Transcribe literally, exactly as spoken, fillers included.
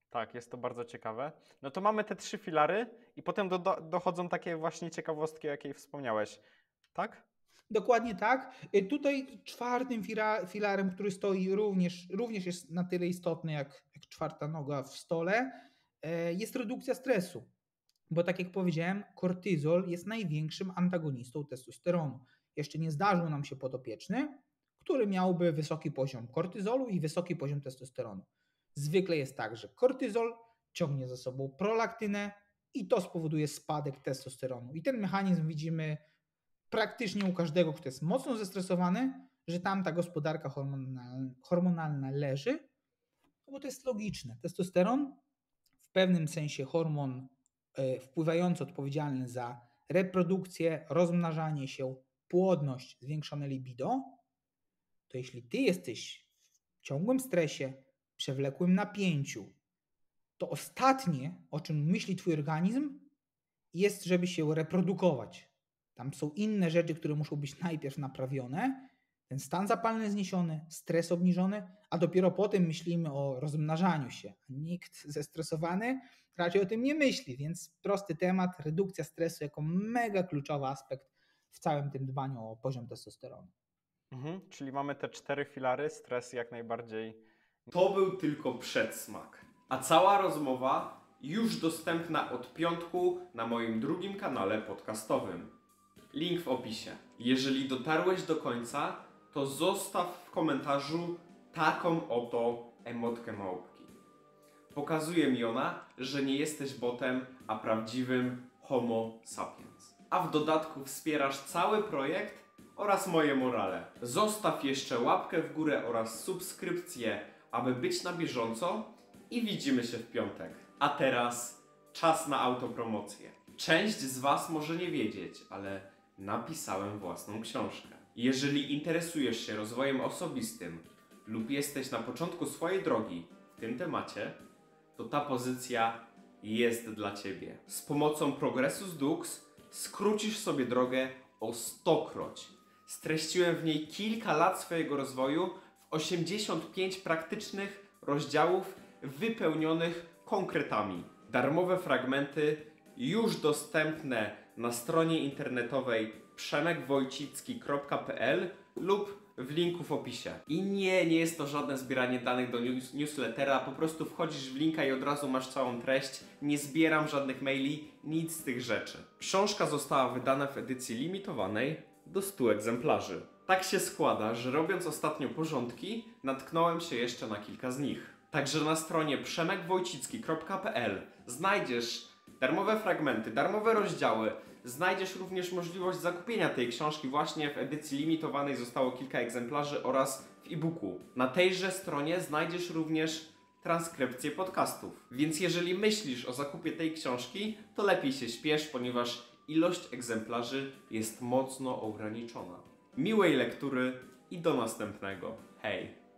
Tak, jest to bardzo ciekawe. No to mamy te trzy filary i potem do, do, dochodzą takie właśnie ciekawostki, o jakiej wspomniałeś. Tak? Dokładnie tak. Y, Tutaj czwartym fira- filarem, który stoi również, również jest na tyle istotny jak, jak czwarta noga w stole, e, jest redukcja stresu. Bo tak jak powiedziałem, kortyzol jest największym antagonistą testosteronu. Jeszcze nie zdarzył nam się podopieczny, który miałby wysoki poziom kortyzolu i wysoki poziom testosteronu. Zwykle jest tak, że kortyzol ciągnie za sobą prolaktynę i to spowoduje spadek testosteronu. I ten mechanizm widzimy praktycznie u każdego, kto jest mocno zestresowany, że tam ta gospodarka hormonalna, hormonalna leży, no bo to jest logiczne. Testosteron, w pewnym sensie hormon e, wpływający, odpowiedzialny za reprodukcję, rozmnażanie się, płodność, zwiększone libido, to jeśli ty jesteś w ciągłym stresie, przewlekłym napięciu, to ostatnie, o czym myśli twój organizm, jest, żeby się reprodukować. Tam są inne rzeczy, które muszą być najpierw naprawione. Ten stan zapalny zniesiony, stres obniżony, a dopiero potem myślimy o rozmnażaniu się. Nikt zestresowany raczej o tym nie myśli, więc prosty temat, redukcja stresu jako mega kluczowy aspekt w całym tym dbaniu o poziom testosteronu. Mhm, czyli mamy te cztery filary, stres jak najbardziej. To był tylko przedsmak, a cała rozmowa już dostępna od piątku na moim drugim kanale podcastowym. Link w opisie. Jeżeli dotarłeś do końca, to zostaw w komentarzu taką oto emotkę małpki. Pokazuje mi ona, że nie jesteś botem, a prawdziwym homo sapiens. A w dodatku wspierasz cały projekt oraz moje morale. Zostaw jeszcze łapkę w górę oraz subskrypcję, aby być na bieżąco i widzimy się w piątek. A teraz czas na autopromocję. Część z Was może nie wiedzieć, ale napisałem własną książkę. Jeżeli interesujesz się rozwojem osobistym lub jesteś na początku swojej drogi w tym temacie, to ta pozycja jest dla Ciebie. Z pomocą Progressus Dux skrócisz sobie drogę o stokroć. Streściłem w niej kilka lat swojego rozwoju w osiemdziesiąt pięć praktycznych rozdziałów wypełnionych konkretami. Darmowe fragmenty już dostępne na stronie internetowej przemek wojcicki kropka p l lub w linku w opisie. I nie, nie jest to żadne zbieranie danych do news newslettera, po prostu wchodzisz w linka i od razu masz całą treść. Nie zbieram żadnych maili, nic z tych rzeczy. Książka została wydana w edycji limitowanej do stu egzemplarzy. Tak się składa, że robiąc ostatnio porządki, natknąłem się jeszcze na kilka z nich. Także na stronie przemek wojcicki kropka p l znajdziesz darmowe fragmenty, darmowe rozdziały. Znajdziesz również możliwość zakupienia tej książki właśnie w edycji limitowanej, zostało kilka egzemplarzy, oraz w e-booku. Na tejże stronie znajdziesz również transkrypcję podcastów. Więc jeżeli myślisz o zakupie tej książki, to lepiej się śpiesz, ponieważ ilość egzemplarzy jest mocno ograniczona. Miłej lektury i do następnego. Hej!